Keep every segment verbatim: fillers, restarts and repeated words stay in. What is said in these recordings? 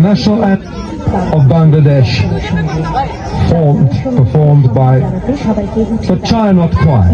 national anthem of Bangladesh, formed, performed by the Chayanath Choir.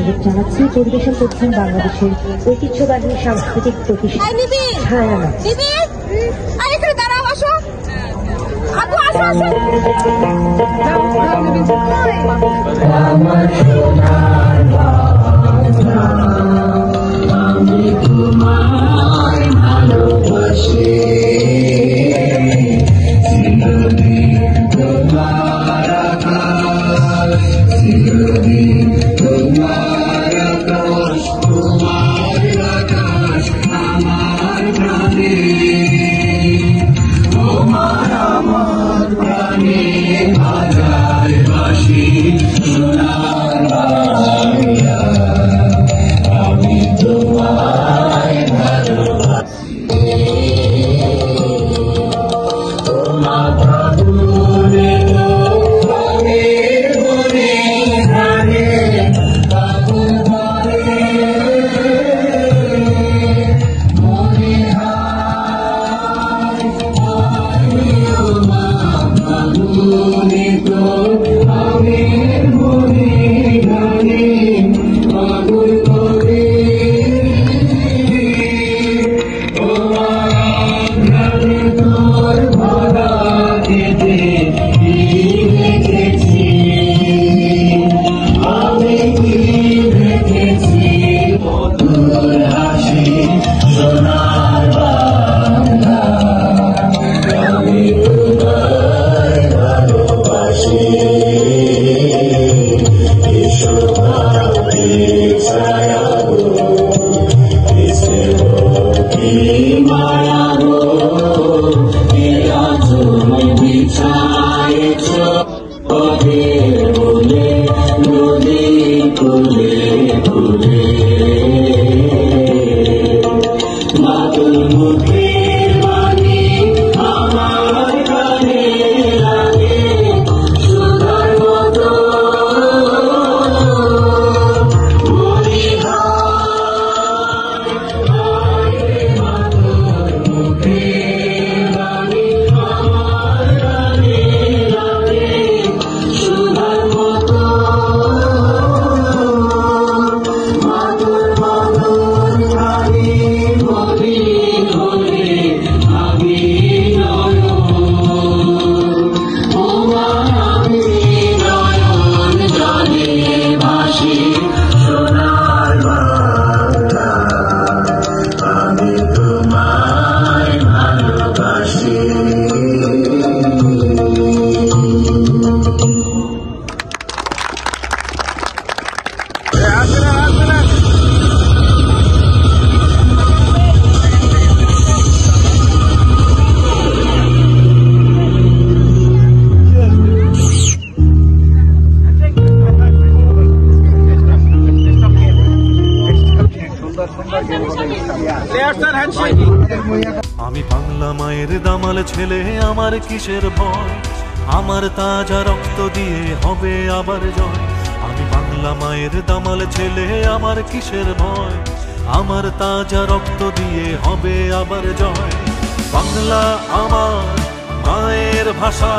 আমি বাংলা মায়ের দামাল ছেলে, আমার কিসের ভয়, আমার তাজা রক্ত দিয়ে হবে আবার জয়। আমি বাংলা মায়ের দামাল ছেলে, আমার কিসের ভয়, আমার তাজা রক্ত দিয়ে হবে আবার জয়। বাংলা আমার মায়ের ভাষা,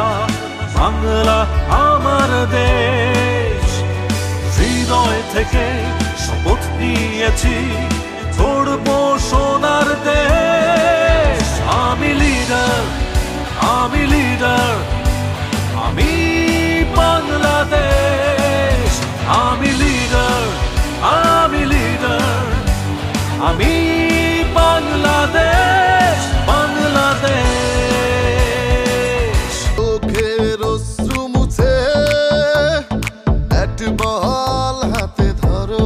বাংলা আমার দেশ, হৃদয় থেকে শপথ নিয়েছি গড়বো সোনার দেশ। আমি লিডার, আমি লিডার, আমি বাংলাদেশ। আমি লিডার, আমি লিডার, আমি বাংলাদেশ, বাংলাদেশ। চোখের অশ্রু মুছে ব্যাট বল হাতে ধরো,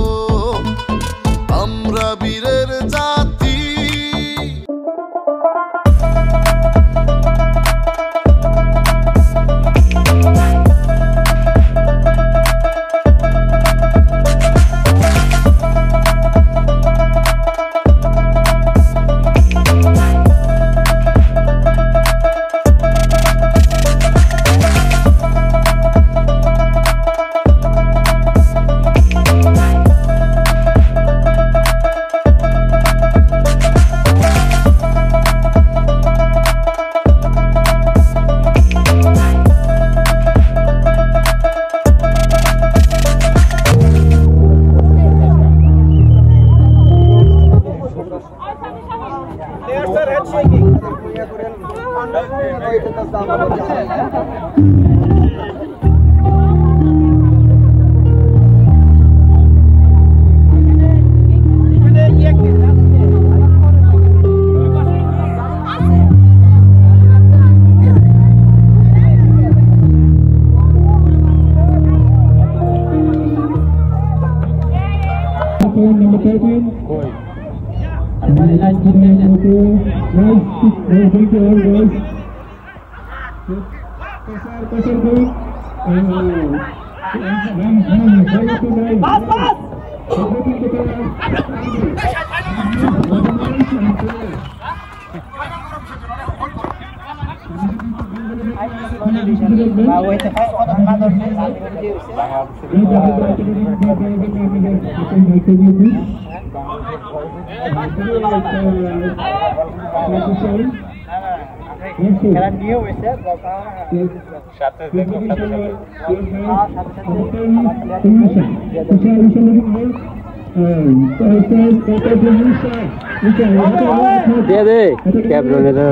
আমরা বীরের জাতি। Number thirteen. Pass, pass! Jalan dia wesep berapa? Satu satu satu. Ah satu satu. Dia deh, kabel itu.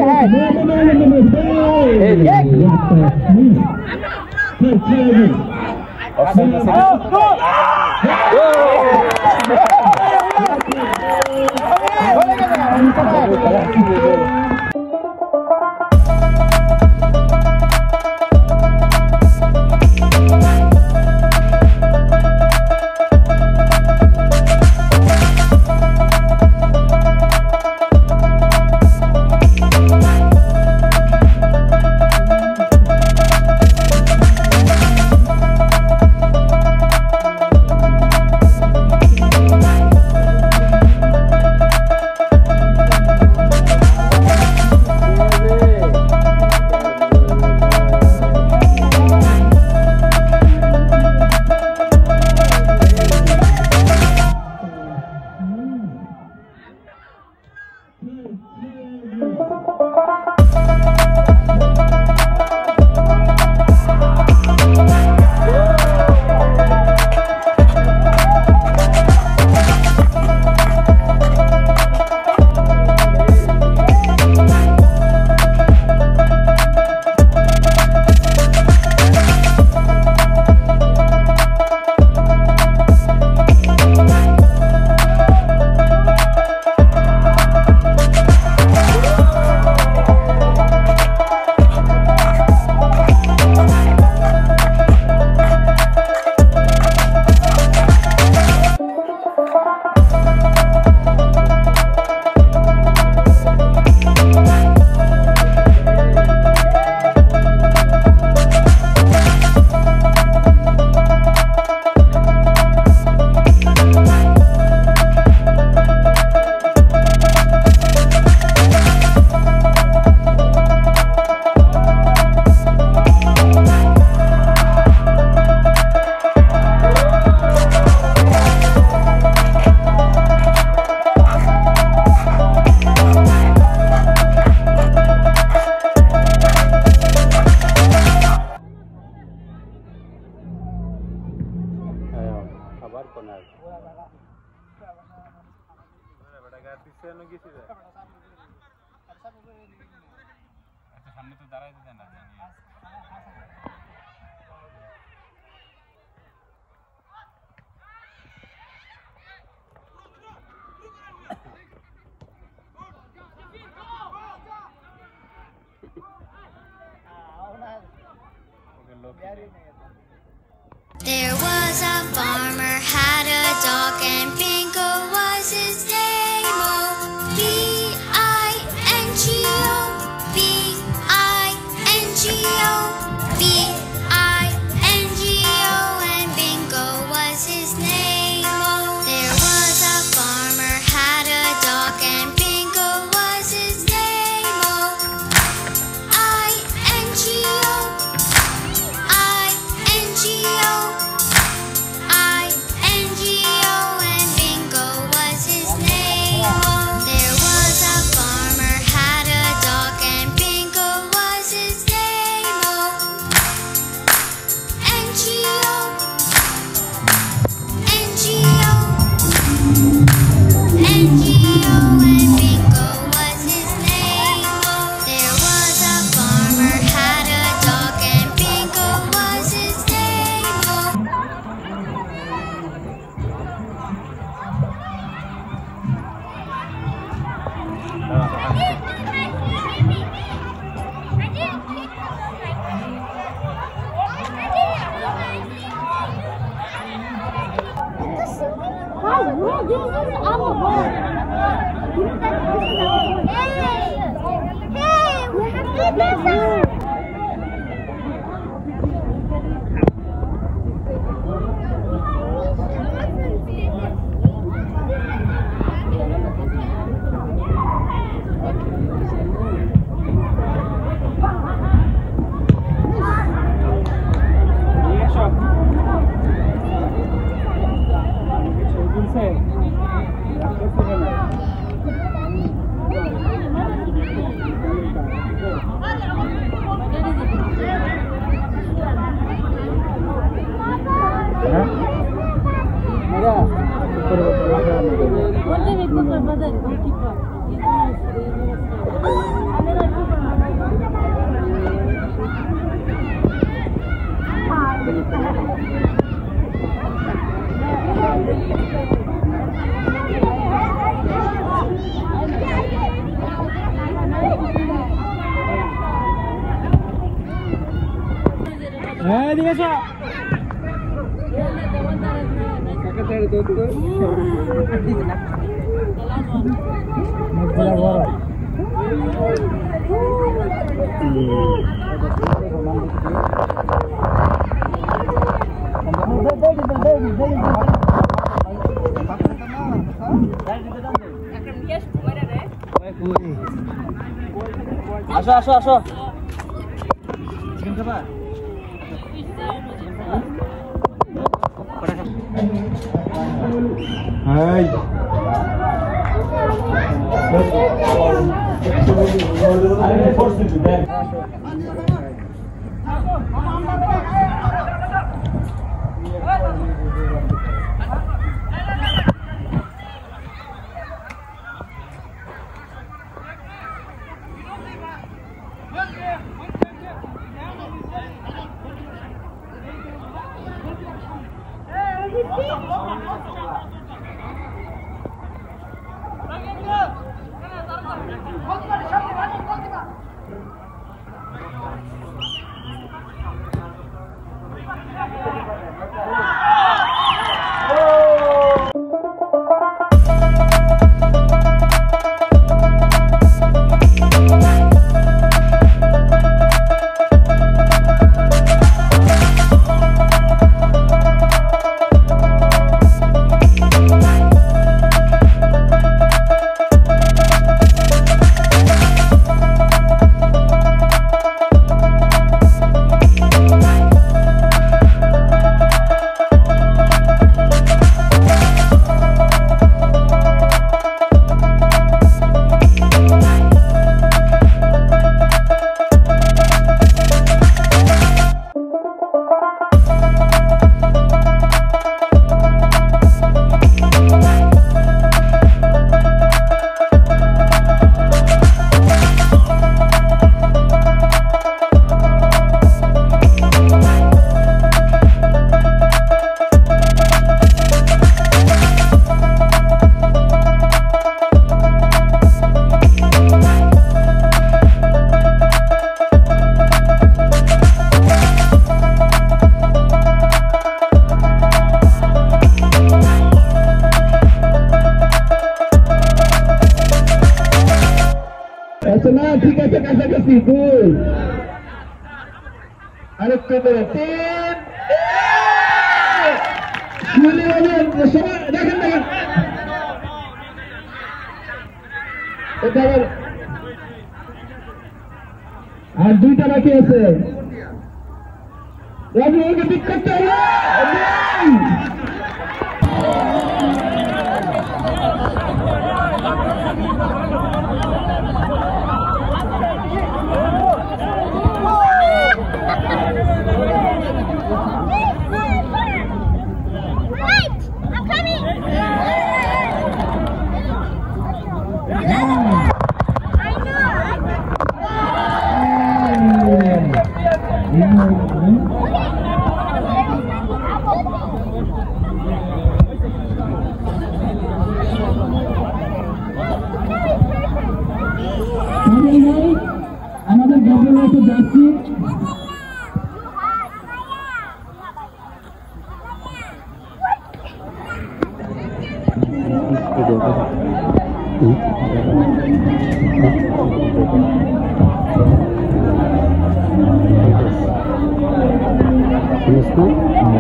There was a farmer, had a dog, and Bingo was his name. Oh, B I N G O, B I N G O, B I N G O, and Bingo was his name. Oh, there was a farmer, had a dog, and Bingo was his name. Oh, I N G O, I আসো আসো আসো Hey. Nah, tiga sekali ke situ. Ada keberatan. Sini lagi, semua jangan jangan. Betul. আর দুইটা বাকি আছে। রাজু ওকে pick করতে হবে। আমাদের গভর্নমেন্টে যাচ্ছি প্রস্তুত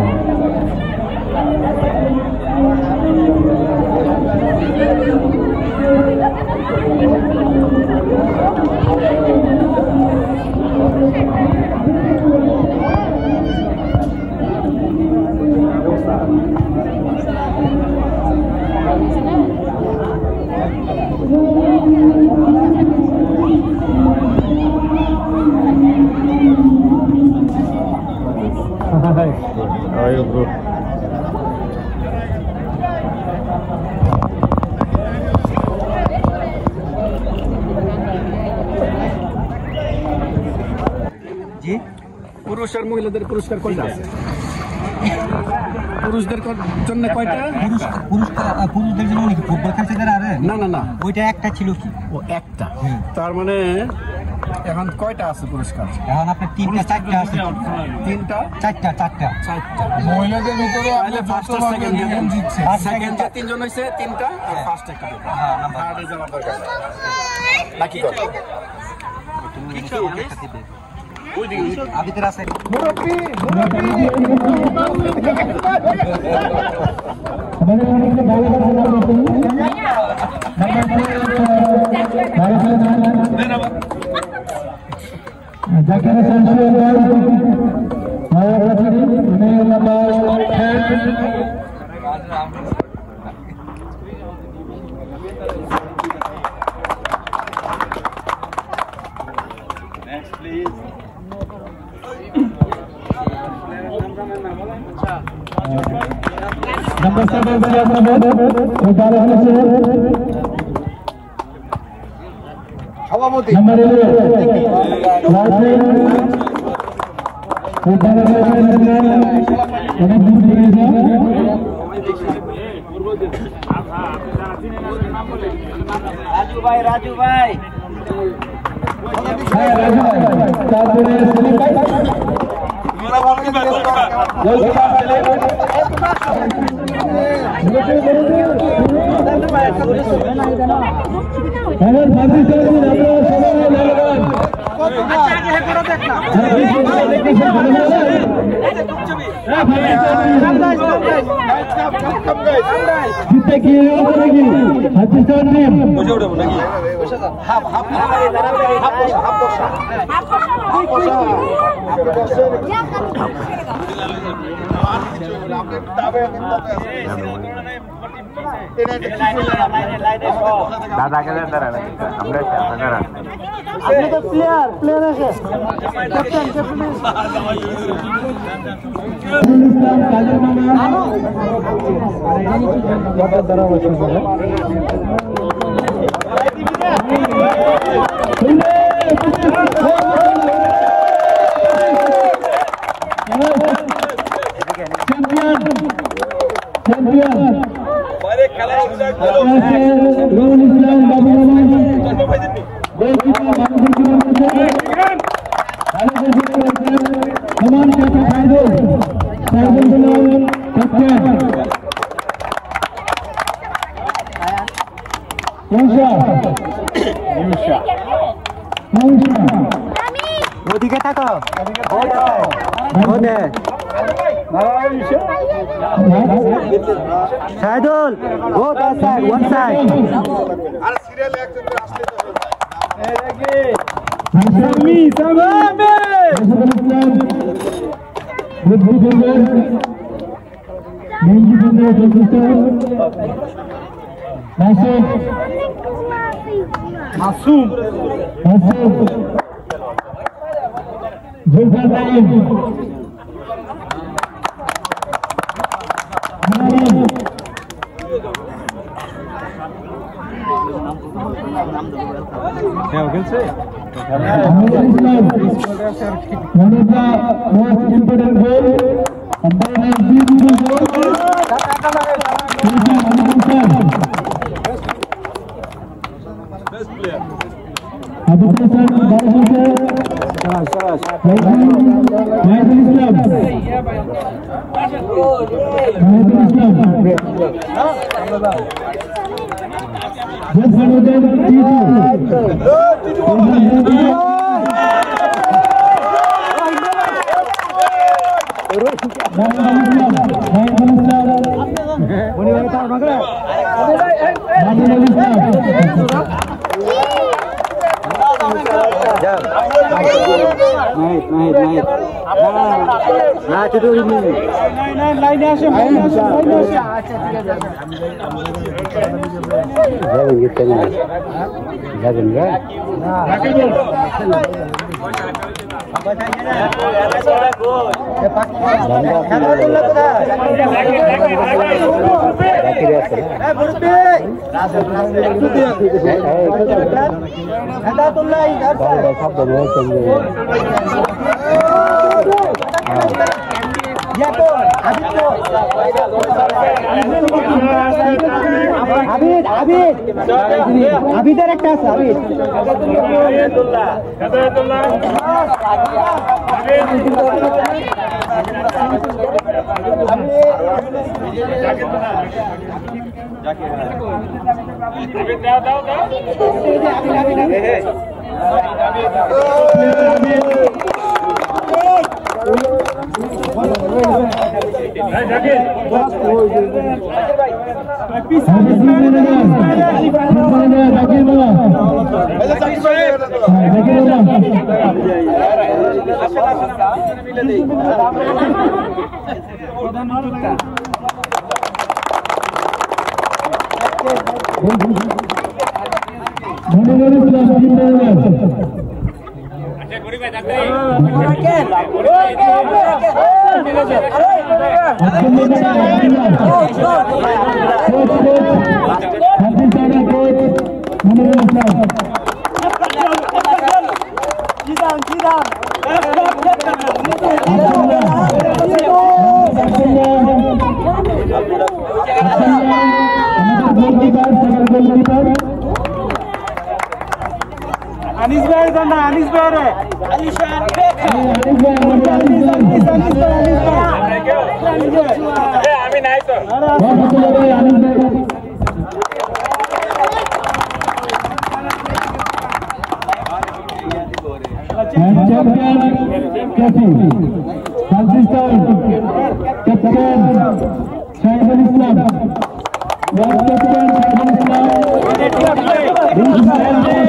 Ayo bro. জি পুরুষ আর মহিলাদের পুরস্কার কয়টা আছে পুরুষদের জন্য কয়টা পুরুষ পুরস্কার পুরুষদের জন্য নাকি ফুটবল খেলছে তারা আরে না না না ওইটা একটা ছিল কি ও একটা তার মানে এখন কয়টা আছে পুরস্কার এখন আপনার তিনটা চারটা আছে তিনটা চারটা চারটা চারটা মহিলাদের ভিতরে তাহলে ফার্স্ট আর সেকেন্ড দুজন জিতছে সেকেন্ড যে তিনজন হইছে তিনটা আর ফার্স্ট একটা হ্যাঁ নাম্বার আর যাওয়ার দরকার নাকি কর আদিতের আছে মুরব্বি মুরব্বি আমাদের অনেক ভালো ভালো নতুন Zakir Hossain Next please. Number seven से अपना उतारा से সভাপতি नंबर एक लास्ट उतारा से अनेक दूर से রাজু ভাই রাজু ভাই है राजू भाई साथ में सलीम भाई जल्दी बात चले अगर भाभी से भी अपना समय लगन अच्छा आगे है करो देखना जितने की करेगी पाकिस्तान टीम বুঝে উঠবো নাকি হাফ হাফ হাফ বসা হাফ বসা হাফ বসা আপনি বসেন দাদা কে দেন দাঁড়া আমরা দাঁড়া আপনি তো প্লেয়ার প্লেয়ার আছে ক্যাপ্টেন ক্যাপ্টেন इस्लाम काजल मामा बहुत बड़ा वचन है चैंपियन चैंपियन বাইরে খেলা এনজয় করো रोहन इस्लाम बाबू मामा गोलकीपर बाबू की समान कैप्टन साइदुल साइदुल बिलाल कैप्टन यूशा यूशा यूशा ওদিকে থাকো ওনে Saidul go that side one side আর সিরিয়ালে একজন করে আসলে তো सामी सामी इस्लाम बुद्धि बिंदर मेंजी बिंदर पाकिस्तान मासूम মাসুম मासूम जुल्फर नाइम কেউ খেলছে One of the most important goals, and then a beautiful goal. Best player Abu Hassan, Babu Hassan, Mahidul Islam, Mahidul Islam. Just follow them, Titu. না শুধু লাইনে আসে লাইনে আসে লাইনে আসে আচ্ছা ঠিক আছে যাবেন কি কেন যাবেন না আবিদ আবিদ আবিদের একটা আছে আবিদ আনিস ভাই জান না আনিস ভাই রে আনিস ভাই আমি নাই তো Captain